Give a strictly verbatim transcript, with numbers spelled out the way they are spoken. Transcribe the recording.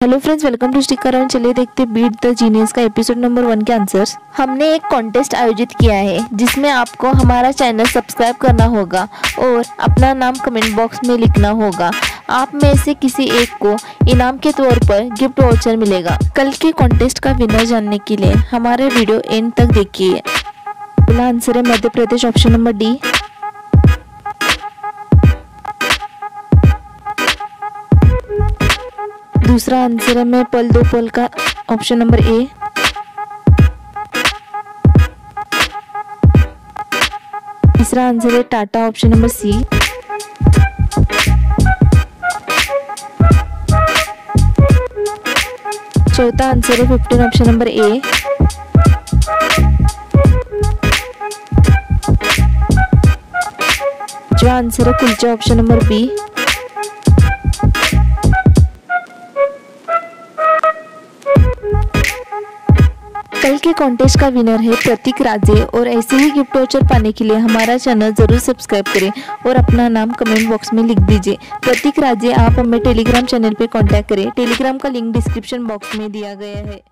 Hello friends, welcome to sticker round. चलिए देखते beat the genius का एपिसोड नंबर वन के आंसर्स। हमने एक कॉन्टेस्ट आयोजित किया है जिसमें आपको हमारा चैनल सब्सक्राइब करना होगा और अपना नाम कमेंट बॉक्स में लिखना होगा। आप में से किसी एक को इनाम के तौर पर गिफ्ट वाउचर मिलेगा। कल के कॉन्टेस्ट का विनर जानने के लिए हमारे वीडियो एंड तक देखिए। पहला आंसर है Madhya Pradesh, option number D. दूसरा आंसर है मैं पल दो पल का, ऑप्शन नंबर ए। तीसरा आंसर है टाटा, ऑप्शन नंबर सी। चौथा आंसर है फिफ्टीन, ऑप्शन नंबर ए। जो आंसर है कुलचा, ऑप्शन नंबर बी। कल के कॉन्टेस्ट का विनर है प्रतीक राजे और ऐसे ही गिफ्ट वाउचर पाने के लिए हमारा चैनल जरूर सब्सक्राइब करें और अपना नाम कमेंट बॉक्स में लिख दीजिए। प्रतीक राजे, आप हमें टेलीग्राम चैनल पे कांटेक्ट करें। टेलीग्राम का लिंक डिस्क्रिप्शन बॉक्स में दिया गया है।